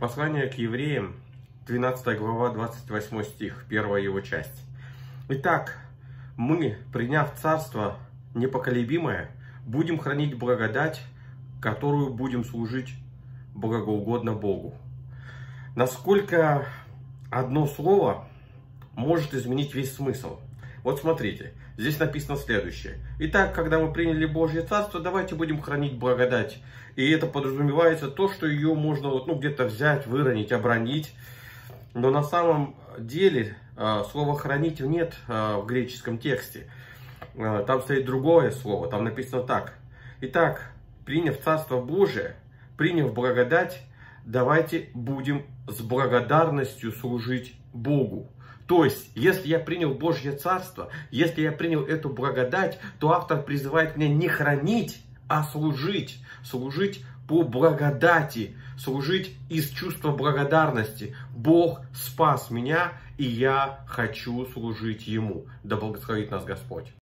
Послание к евреям, 12 глава, 28 стих, первая его часть. Итак, мы, приняв царство непоколебимое, будем хранить благодать, которую будем служить благоугодно Богу. Насколько одно слово может изменить весь смысл? Вот смотрите, здесь написано следующее. Итак, когда мы приняли Божье Царство, давайте будем хранить благодать. И это подразумевается то, что ее можно где-то взять, выронить, обронить. Но на самом деле слова «хранить» нет в греческом тексте. Там стоит другое слово, там написано так. Итак, приняв Царство Божие, приняв благодать, давайте будем с благодарностью служить Богу. То есть, если я принял Божье Царство, если я принял эту благодать, то автор призывает меня не хранить, а служить. Служить по благодати, служить из чувства благодарности. Бог спас меня, и я хочу служить Ему. Да благословит нас Господь.